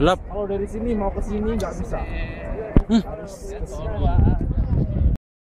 Gelap. Kalau dari sini mau ke sini nggak bisa. Hmm. Harus ke sini.